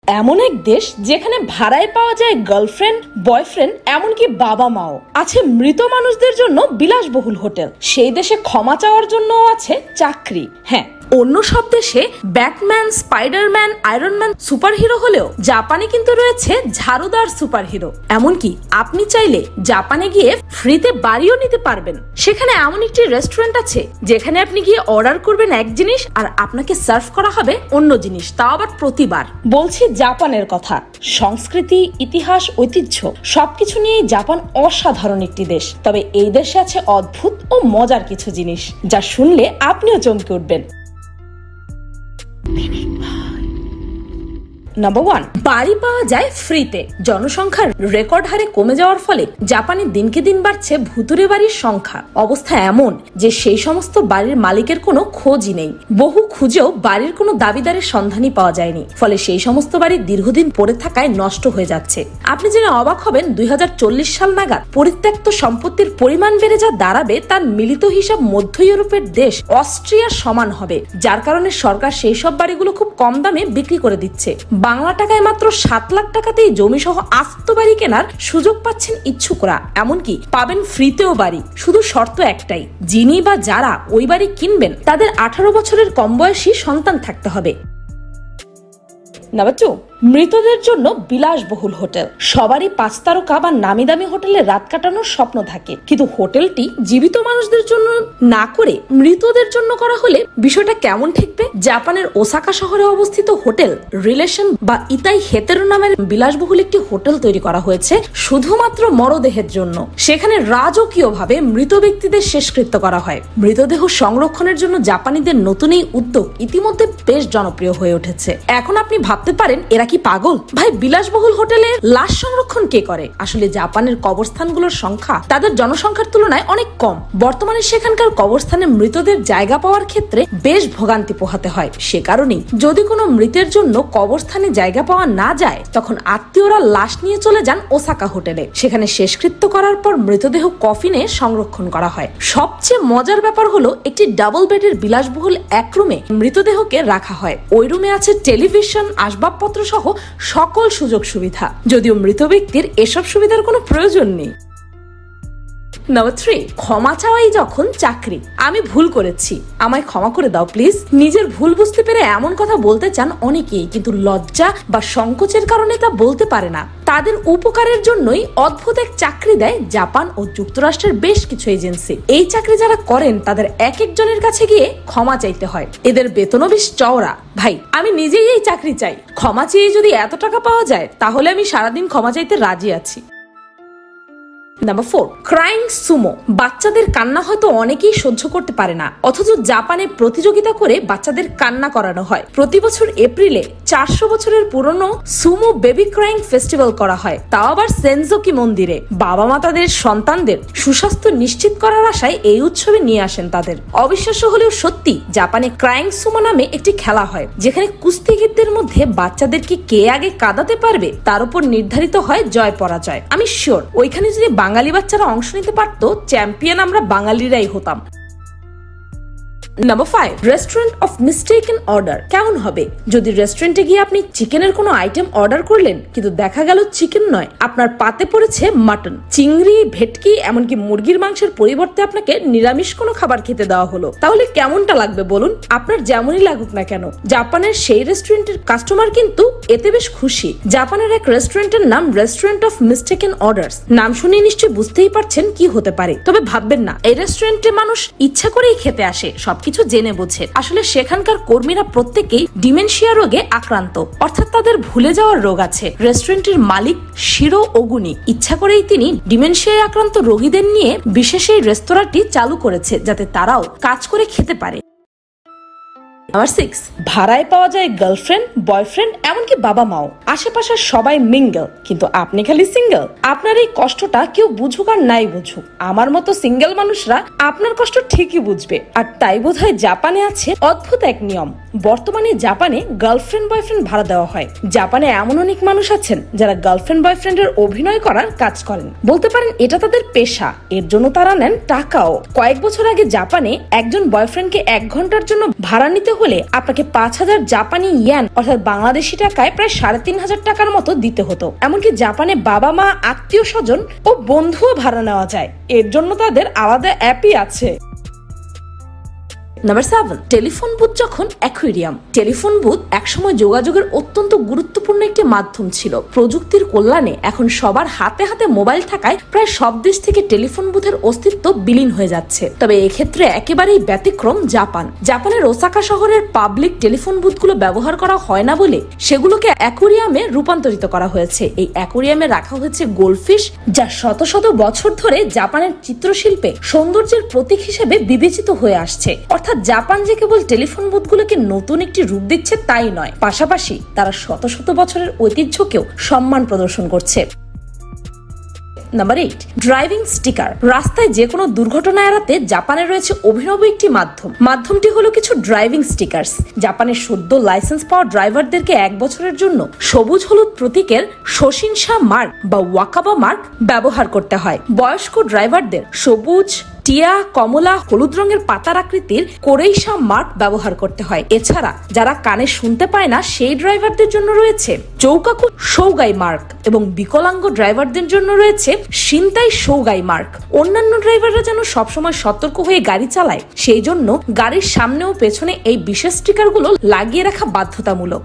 এমন এক দেশ যেখানে ভাড়ায় পাওয়া যায় গার্লফ্রেন্ড, বয়ফ্রেন্ড, এমনকি বাবা মাও। আছে মৃত মানুষদের জন্য বিলাসবহুল হোটেল। সেই দেশে ক্ষমা চাওয়ার জন্য আছে চাকরি। হ্যাঁ, অন্য সব দেশে ব্যাটম্যান, স্পাইডারম্যান, আয়রনম্যান সুপারহিরো হলেও জাপানে কিন্তু রয়েছে ঝাড়ুদার সুপারহিরো। এমনকি আপনি চাইলে জাপানে গিয়ে ফ্রিতে বাড়িও নিতে পারবেন। সেখানে এমন একটি রেস্টুরেন্ট আছে যেখানে আপনি গিয়ে অর্ডার করবেন এক জিনিস আর আপনাকে সার্ভ করা হবে অন্য জিনিস, তাও আবার প্রতিবার। বলছি জাপানের কথা। সংস্কৃতি, ইতিহাস, ঐতিহ্য সবকিছু নিয়ে জাপান অসাধারণ একটি দেশ। তবে এই দেশে আছে অদ্ভুত ও মজার কিছু জিনিস যা শুনলে আপনিও চমকে উঠবেন। নাম্বার 1, বাড়ি পাওয়া যায় ফ্রিতে। জনসংখ্যার রেকর্ড হারে কমে যাওয়ার ফলে জাপানে দিনকে দিন বাড়ছে ভুতুরে বাড়ির সংখ্যা। অবস্থা এমন যে সেই সমস্ত বাড়ির মালিকের কোনো খোঁজই নেই। বহু খুঁজেও বাড়ির কোনো দাবিদারের সন্ধানই পাওয়া যায়নি। ফলে সেই সমস্ত বাড়ি দীর্ঘদিন পড়ে থাকায় নষ্ট হয়ে যাচ্ছে। আপনি জেনে অবাক হবেন 2040 সাল নাগাদ পরিত্যক্ত সম্পত্তির পরিমাণ বেড়ে যা দাঁড়াবে তার মিলিত হিসাব মধ্য ইউরোপের দেশ অস্ট্রিয়ার সমান হবে। যার কারণে সরকার সেই সব বাড়িগুলো খুব কম দামে বিক্রি করে দিচ্ছে। বাংলা টাকায় মাত্র 7 লাখ টাকাতেই জমি সহ আস্ত বাড়ি কেনার সুযোগ পাচ্ছেন ইচ্ছুকরা। এমনকি পাবেন ফ্রিতেও বাড়ি। শুধু শর্ত একটাই, যিনি বা যারা ওই বাড়ি কিনবেন তাদের 18 বছরের কম বয়সী সন্তান থাকতে হবে। নাম্বার 2, মৃতদের জন্য বিলাসবহুল হোটেল। সবারই 5 তারকা বা নামি দামি হোটেলে রাত কাটানোর স্বপ্ন থাকে, কিন্তু হোটেলটি জীবিত মানুষদের জন্য না করে মৃতদের জন্য করা হলে বিষয়টা কেমন ঠেকবে? জাপানের ওসাকা শহরে অবস্থিত হোটেল রিলেশন বা ইতাই হেতেরো নামের বিলাসবহুল একটি হোটেল তৈরি করা হয়েছে শুধুমাত্র মরদেহের জন্য। সেখানে রাজকীয় ভাবে মৃত ব্যক্তিদের শেষকৃত্য করা হয়। মৃতদেহ সংরক্ষণের জন্য জাপানিদের নতুন এই উদ্যোগ ইতিমধ্যে বেশ জনপ্রিয় হয়ে উঠেছে। এখন আপনি ভাবতে পারেন এরা কি পাগল? ভাই, বিলাসবহুল হোটেলে লাশ সংরক্ষণ কে করে? আসলে জাপানের কবরস্থানগুলোর সংখ্যা তাদের জনসংখ্যার তুলনায় অনেক কম। বর্তমানে সেখানকার কবরস্থানে মৃতদের জায়গা পাওয়ার ক্ষেত্রে বেশ ভোগান্তি পোহাতে হয়। সে কারণেই যদি কোনো মৃতের জন্য কবরস্থানে জায়গা পাওয়া না যায় তখন আত্মীয়রা লাশ নিয়ে চলে যান ওসাকা হোটেলে। সেখানে শেষকৃত্য করার পর মৃতদেহ কফিনে সংরক্ষণ করা হয়। সবচেয়ে মজার ব্যাপার হলো একটি ডাবল বেডের বিলাসবহুল এক রুমে মৃতদেহকে রাখা হয়। ওই রুমে আছে টেলিভিশন, আসবাবপত্র সহ সকল সুযোগ সুবিধা, যদিও মৃত ব্যক্তির এসব সুবিধার কোনো প্রয়োজন নেই। নাম্বার 3, ক্ষমা চাওয়াই যখন চাকরি। আমি ভুল করেছি, আমায় ক্ষমা করে দাও প্লিজ। নিজের ভুল বুঝতে পেরে এমন কথা বলতে চান অনেকেই, কিন্তু লজ্জা বা সংকোচের কারণে তা বলতে পারে না। তাদের উপকারের জন্যই অদ্ভুত এক চাকরি দেয় জাপান ও যুক্তরাষ্ট্রের বেশ কিছু এজেন্সি। এই চাকরি যারা করেন তাদের এক একজনের কাছে গিয়ে ক্ষমা চাইতে হয়। এদের বেতনও বেশ চওড়া। ভাই, আমি নিজেই এই চাকরি চাই। ক্ষমা চেয়ে যদি এত টাকা পাওয়া যায় তাহলে আমি সারাদিন ক্ষমা চাইতে রাজি আছি। Number 4, crying sumo. বাচ্চাদের কান্না হয়তো অনেকেই সহ্য করতে পারে না, অথচ জাপানে প্রতিযোগিতা করে বাচ্চাদের কান্না করানো হয়। প্রতি বছর এপ্রিলে 400 বছরের পুরনো সুমো বেবি ক্রাইং ফেস্টিভ্যাল করা হয়, তাও আবার সেনজোকি মন্দিরে। বাবা মা তাদের সন্তানদের সুস্বাস্থ্য নিশ্চিত করার আশায় এই উৎসবে নিয়ে আসেন তাদের। অবিশ্বাস্য হলেও সত্যি, জাপানে ক্রাইং সুমো নামে একটি খেলা হয় যেখানে কুস্তিগীরদের মধ্যে বাচ্চাদেরকে কে আগে কাঁদাতে পারবে তার উপর নির্ধারিত হয় জয় পরাজয়। আমি শিওর ওইখানে যদি বাঙালি বাচ্চারা অংশ নিতে পারত, চ্যাম্পিয়ন আমরা বাঙালিরাই হতাম। Number 5, restaurant of mistaken order. কেমন হবে যদি রেস্টুরেন্টে গিয়ে আপনি চিকেনের কোনো আইটেম অর্ডার করলেন কিন্তু দেখা গেল চিকেন নয়, আপনার পাতে পড়েছে মাটন, চিংড়ি, ভেটকি, এমনকি মুরগির মাংসের পরিবর্তে আপনাকে নিরামিষ কোনো খাবার খেতে দেওয়া হলো? তাহলে কেমনটা লাগবে বলুন? আপনার যেমনই লাগুক না কেন, জাপানের সেই রেস্টুরেন্টের কাস্টমার কিন্তু এতে বেশ খুশি। জাপানের এক রেস্টুরেন্টের নাম রেস্টুরেন্ট অফ মিস্টেকেন অর্ডার্স। নাম শুনে নিশ্চয়ই বুঝতেই পারছেন কি হতে পারে। তবে ভাববেন না, এই রেস্টুরেন্টে মানুষ ইচ্ছা করেই খেতে আসে, সবকিছু জেনে বুঝে। আসলে সেখানকার কর্মীরা প্রত্যেকেই ডিমেনশিয়া রোগে আক্রান্ত, অর্থাৎ তাদের ভুলে যাওয়ার রোগ আছে। রেস্টুরেন্টের মালিক শিরো ওগুনি ইচ্ছা করেই তিনি ডিমেনশিয়ায় আক্রান্ত রোগীদের নিয়ে বিশেষ এই রেস্তোরাঁটি চালু করেছে যাতে তারাও কাজ করে খেতে পারে। নাম্বার 6, ভাড়ায় পাওয়া যায় গার্লফ্রেন্ড, বয়ফ্রেন্ড, এমনকি বাবা মাও। আশেপাশের সবাই মিঙ্গল, কিন্তু আপনি খালি সিঙ্গেল। আপনার এই কষ্টটা কেউ বুঝুক আর নাই বুঝুক, আমার মতো সিঙ্গেল মানুষরা আপনার কষ্ট ঠিকই বুঝবে। আর তাই বোধহয় জাপানে আছে অদ্ভুত এক নিয়ম। বর্তমানে জাপানে গার্লফ্রেন্ড বয়ফ্রেন্ড ভাড়া দেওয়া হয়। জাপানে এমন অনেক মানুষ আছেন যারা গার্লফ্রেন্ড বয়ফ্রেন্ডের অভিনয় করার কাজ করেন। বলতে পারেন এটা তাদের পেশা, এর জন্য তারা নেন টাকাও। কয়েক বছর আগে জাপানে একজন বয়ফ্রেন্ডকে 1 ঘন্টার জন্য ভাড়া নিতে হলে আপনাকে 5,000 জাপানি ইয়েন অর্থাৎ বাংলাদেশি টাকায় প্রায় 3,500 টাকার মতো দিতে হতো। এমনকি জাপানে বাবা মা, আত্মীয় স্বজন ও বন্ধুও ভাড়া নেওয়া যায়। এর জন্য তাদের আলাদা অ্যাপই আছে। নাম্বার 7, টেলিফোন বুথ যখন অ্যাকুয়ারিয়াম। টেলিফোন বুথ একসময় যোগাযোগের অত্যন্ত গুরুত্বপূর্ণ একটি মাধ্যম ছিল। প্রযুক্তির কল্যাণে এখন সবার হাতে হাতে মোবাইল থাকায় প্রায় সব দেশ থেকে টেলিফোন বুথের অস্তিত্ব বিলীন হয়ে যাচ্ছে। তবে এক্ষেত্রে একেবারেই ব্যতিক্রম জাপান। জাপানের ওসাকা শহরের পাবলিক টেলিফোন বুথগুলো ব্যবহার করা হয় না বলে সেগুলোকে অ্যাকুয়ারিয়ামে রূপান্তরিত করা হয়েছে। এই অ্যাকুয়ারিয়ামে রাখা হয়েছে গোল্ডফিশ, যা শত শত বছর ধরে জাপানের চিত্রশিল্পে সৌন্দর্যের প্রতীক হিসেবে বিবেচিত হয়ে আসছে। অর্থাৎ জাপান যে কেবল টেলিফোন বুথগুলোকে নতুন একটি রূপ দিচ্ছে তাই নয়, পাশাপাশি তারা শত শত বছরের ঐতিহ্যকেও সম্মান প্রদর্শন করছে। Number 8, driving sticker. রাস্তায় যে কোনো দুর্ঘটনা এড়াতে জাপানে রয়েছে অভিনব একটি মাধ্যমটি হলো কিছু ড্রাইভিং স্টিকারস। জাপানের সদ্য লাইসেন্স পাওয়া ড্রাইভারদেরকে 1 বছরের জন্য সবুজ হলুদ প্রতীকের শোশিনশা মার্ক বা ওয়াকাবা মার্ক ব্যবহার করতে হয়। বয়স্ক ড্রাইভারদের সবুজ, টিয়া, কমলা, হলুদ রঙের পাতার আকৃতির কোরেইশা মার্ক ব্যবহার করতে হয়। এছাড়া যারা কানে শুনতে পায় না সেই ড্রাইভারদের জন্য রয়েছে চৌকাকু শৌগাই মার্ক এবং বিকলাঙ্গ ড্রাইভারদের জন্য রয়েছে শিনতাই শৌগাই মার্ক। অন্যান্য ড্রাইভাররা যেন সবসময় সতর্ক হয়ে গাড়ি চালায়, সেই জন্য গাড়ির সামনে ও পেছনে এই বিশেষ স্টিকারগুলো লাগিয়ে রাখা বাধ্যতামূলক।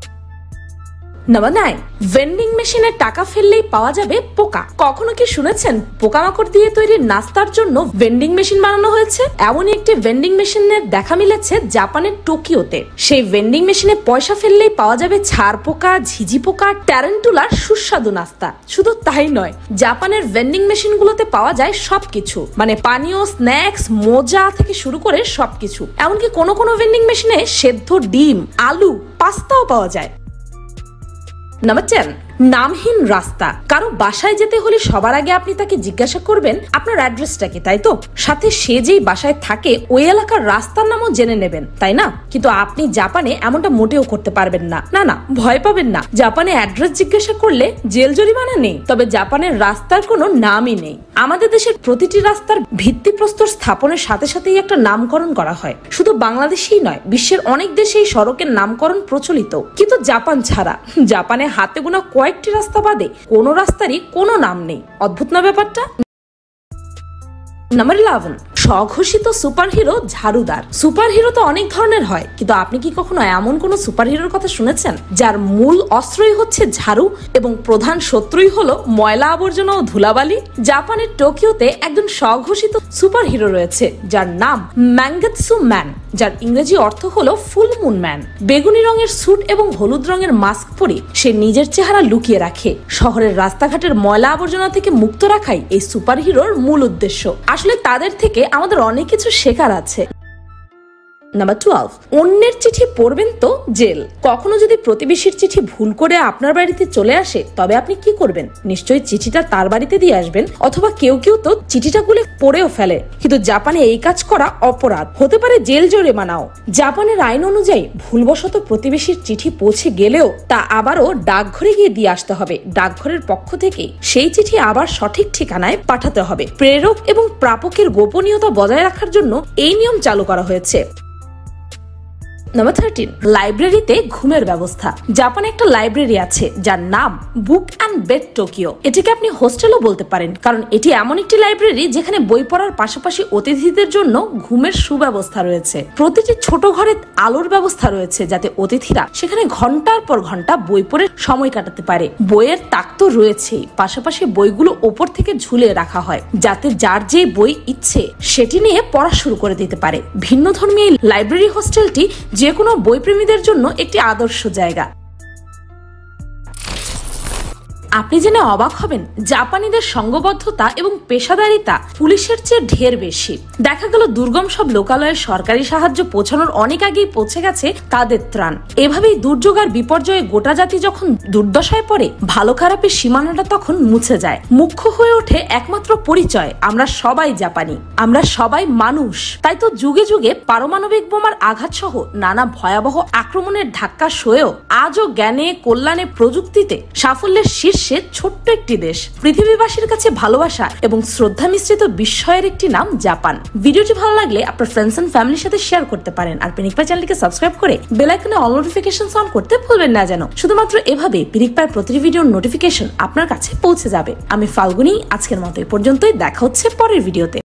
নাম্বার 9, ভেন্ডিং মেশিনে টাকা ফেললেই পাওয়া যাবে পোকা। কখনো কি শুনেছেন পোকামাকড় দিয়ে তৈরি নাস্তার জন্য ভেন্ডিং মেশিন বানানো হয়েছে? এমনই একটি ভেন্ডিং মেশিনের দেখা মিলেছে জাপানের টোকিওতে। সেই ভেন্ডিং মেশিনে পয়সা ফেললেই পাওয়া যাবে ছাড় পোকা, ঝিঝি পোকা, ট্যারেন্টুলার সুস্বাদু নাস্তা। শুধু তাই নয়, জাপানের ভেন্ডিং মেশিনগুলোতে পাওয়া যায় সবকিছু, মানে পানীয়, স্ন্যাক্স, মোজা থেকে শুরু করে সবকিছু। এমনকি কোনো কোনো ভেন্ডিং মেশিনে সেদ্ধ ডিম, আলু, পাস্তাও পাওয়া যায়। নাম্বার 10, নামহীন রাস্তা। কারো বাসায় যেতে হলে সবার আগে আপনি তাকে জিজ্ঞাসা করবেন আপনার অ্যাড্রেসটা কি, তাই তো? সাথে সে যেই বাসায় থাকে ওই এলাকার রাস্তার নামও জেনে নেবেন, তাই না? কিন্তু আপনি জাপানে এমনটা মোটেও করতে পারবেন না। না, ভয় পাবেন না। জাপানে অ্যাড্রেস জিজ্ঞাসা করলে জেল জরিমানা নেই, তবে জাপানের রাস্তার কোনো নামই নেই। আমাদের দেশের প্রতিটি রাস্তার ভিত্তিপ্রস্তর স্থাপনের সাথে সাথেই একটা নামকরণ করা হয়। শুধু বাংলাদেশেই নয়, বিশ্বের অনেক দেশে এই সড়কের নামকরণ প্রচলিত, কিন্তু জাপান ছাড়া। জাপানে হাতে গোনা কয়েকটি রাস্তা বাদে কোনো রাস্তারই কোনো নাম নেই। অদ্ভুত না ব্যাপারটা? নাম্বার 11, স্বঘোষিত সুপারহিরো ঝাড়ুদার। সুপারহিরো তো অনেক ধরনের হয়, কিন্তু আপনি কি কখনো এমন কোন সুপারহিরোর কথা শুনেছেন যার মূল অস্ত্রই হচ্ছে ঝাড়ু এবং প্রধান শত্রুই হলো ময়লা আবর্জনা ও ধুলাবালি? জাপানের টোকিওতে একজন স্বঘোষিত সুপারহিরো রয়েছে যার নাম ম্যাঙ্গেৎসু ম্যান, যার ইংরেজি অর্থ হলো ফুল মুন ম্যান। বেগুনি রঙের স্যুট এবং হলুদ রঙের মাস্ক পরে সে নিজের চেহারা লুকিয়ে রাখে। শহরের রাস্তাঘাটের ময়লা আবর্জনা থেকে মুক্ত রাখাই এই সুপারহিরোর মূল উদ্দেশ্য। আসলে তাদের থেকে আমাদের অনেক কিছু শেখার আছে। নাম্বার 12, অন্যের চিঠি পড়বেন তো জেল। কখনো যদি প্রতিবেশীর চিঠি ভুল করে আপনার বাড়িতে চলে আসে তবে আপনি কি করবেন? নিশ্চয়ই চিঠিটা তার বাড়িতে দিয়ে আসবেন, অথবা কেউ কেউ তো চিঠিটা গুলে পড়েও ফেলে। কিন্তু জাপানে এই কাজ করা অপরাধ, হতে পারে জেল জরিমানাও। জাপানের আইন অনুযায়ী ভুলবশত প্রতিবেশীর চিঠি পৌঁছে গেলেও তা আবারও ডাকঘরে গিয়ে দিয়ে আসতে হবে। ডাকঘরের পক্ষ থেকে সেই চিঠি আবার সঠিক ঠিকানায় পাঠাতে হবে। প্রেরক এবং প্রাপকের গোপনীয়তা বজায় রাখার জন্য এই নিয়ম চালু করা হয়েছে। নাম্বার 13, লাইব্রেরিতে ঘুমের ব্যবস্থা। জাপানে একটা লাইব্রেরি আছে যার নাম বুক অ্যান্ড বেড টোকিও। এটিকে আপনি হোস্টেলও বলতে পারেন, কারণ এটি এমন একটি লাইব্রেরি যেখানে বই পড়ার পাশাপাশি অতিথিদের জন্য ঘুমের সুব্যবস্থা রয়েছে। প্রতিটি ছোট ঘরে আলোর ব্যবস্থা রয়েছে যাতে অতিথিরা সেখানে ঘন্টার পর ঘন্টা বই পড়ে সময় কাটাতে পারে। বইয়ের তাক তো রয়েছেই, পাশাপাশি বইগুলো ওপর থেকে ঝুলিয়ে রাখা হয় যাতে যার যে বই ইচ্ছে সেটি নিয়ে পড়া শুরু করে দিতে পারে। ভিন্ন ধর্মী এই লাইব্রেরি হোস্টেলটি যে কোনো বইপ্রেমীদের জন্য একটি আদর্শ জায়গা। আপনি জেনে অবাক হবেন, জাপানিদের সংঘবদ্ধতা এবং পেশাদারিতা পুলিশের চেয়ে ঢের বেশি। দেখা গেল দুর্গম সব লোকালয়ে সরকারি সাহায্য পৌঁছানোর অনেক আগেই পৌঁছে গেছে তাদের ত্রাণ। এভাবেই দুর্যোগ আর বিপর্যয়ে গোটা জাতি যখন দুর্দশায় পড়ে, ভালো খারাপের সীমানাটা তখন মুছে যায়। মুখ্য হয়ে ওঠে একমাত্র পরিচয়, আমরা সবাই জাপানি, আমরা সবাই মানুষ। তাই তো যুগে যুগে পারমাণবিক বোমার আঘাত সহ নানা ভয়াবহ আক্রমণের ধাক্কা সয়েও আজও জ্ঞানে, কল্যাণে, প্রযুক্তিতে সাফল্যের শীর্ষে শীর্ষে ছোট্ট একটি দেশ, পৃথিবীবাসীর কাছে ভালোবাসা এবং শ্রদ্ধা মিশ্রিত বিস্ময়ের একটি নাম জাপান। ভিডিওটি ভালো লাগলে আপনার ফ্রেন্ডস এন্ড ফ্যামিলির সাথে শেয়ার করতে পারেন। আর পিনিকপি চ্যানেলকে সাবস্ক্রাইব করে বেল আইকনে অল নোটিফিকেশন অন করতে ভুলবেন না যেন। শুধুমাত্র এভাবে পিনিকপির প্রতিটি ভিডিওর নোটিফিকেশন আপনার কাছে পৌঁছে যাবে। আমি ফাল্গুনি, আজকের মতো এই পর্যন্তই। দেখা হচ্ছে পরের ভিডিওতে।